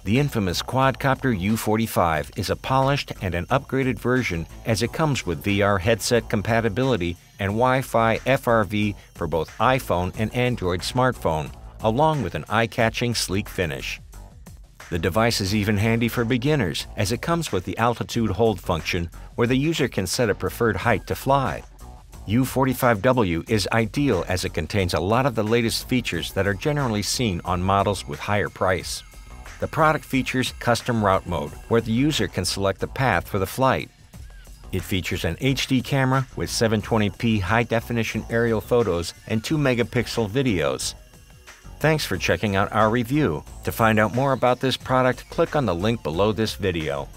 The infamous quadcopter U45 is a polished and an upgraded version as it comes with VR headset compatibility and Wi-Fi FRV for both iPhone and Android smartphone, along with an eye-catching sleek finish. The device is even handy for beginners as it comes with the altitude hold function where the user can set a preferred height to fly. U45W is ideal as it contains a lot of the latest features that are generally seen on models with higher price. The product features custom route mode, where the user can select the path for the flight. It features an HD camera with 720p high-definition aerial photos and 2-megapixel videos. Thanks for checking out our review. To find out more about this product, click on the link below this video.